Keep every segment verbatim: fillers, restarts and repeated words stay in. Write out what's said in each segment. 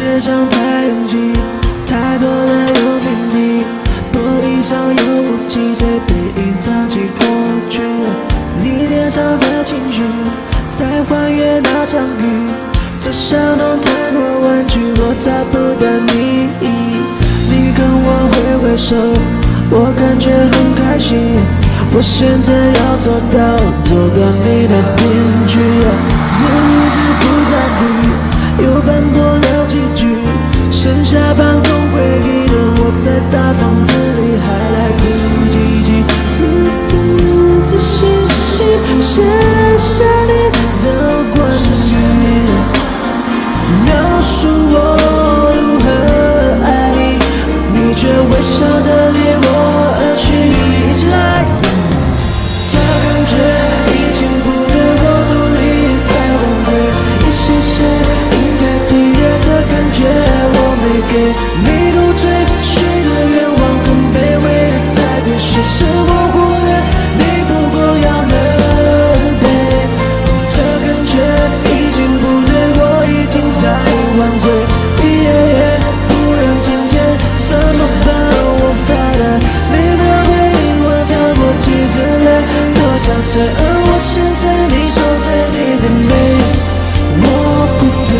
界上太拥挤，太多人有秘密，玻璃上有雾气，随被隐藏起过去。你脸上的情绪，在还原那场雨。这小弄太过婉拒，我找不到你。你跟我挥挥手，我感觉很开心。我现在要走到走到你那边去，这日子不再比，又奔波了几句，剩下半空回忆的我，在大房子里还来不及记，仔仔仔细细写下你的关于，描述我如何爱你，你却微笑的离我而去，一起来。这感觉已经不对，我努力在挽回一些些应该体贴的感觉，我没给你入赘，许的愿望很卑微，才对谁是我忽略，你不过要能陪。这感觉已经不对，我已经在挽回，耶耶，不让今天怎么办？我发呆，没了回应，我掉过几次泪。憔悴，而我心碎，你受罪，你的美，我不配。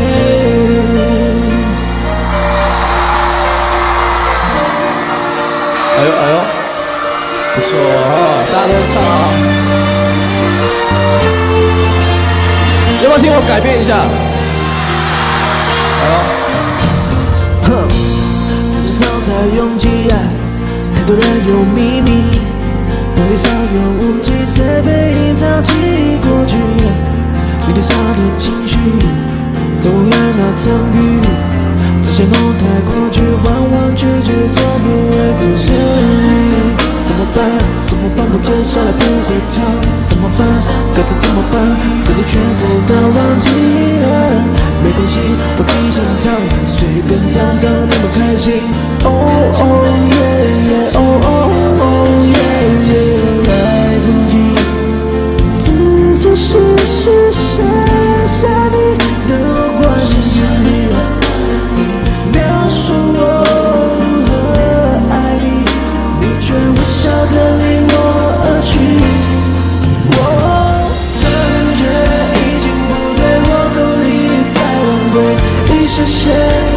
哎呦哎呦，不错啊，大家都会唱啊。要不要听我改变一下？哎呦， 哼，世界上太拥挤，太多人有秘密。玻璃上有雾气，谁被隐藏起过去？你脸上的情绪，在我眼那场雨，这些弄太过去，弯弯曲曲，从不会不是你。怎么办？怎么办？我接下来不会唱，怎么办？歌词怎么办？歌词全部都忘记了，没关系，我即兴唱，随便唱唱，你们开心。哦哦耶耶，哦哦哦耶耶。仔细细写下你的关于，描述我如何爱你，你却微笑的离我而去。我这感觉已经不对，我努力在挽回一些些。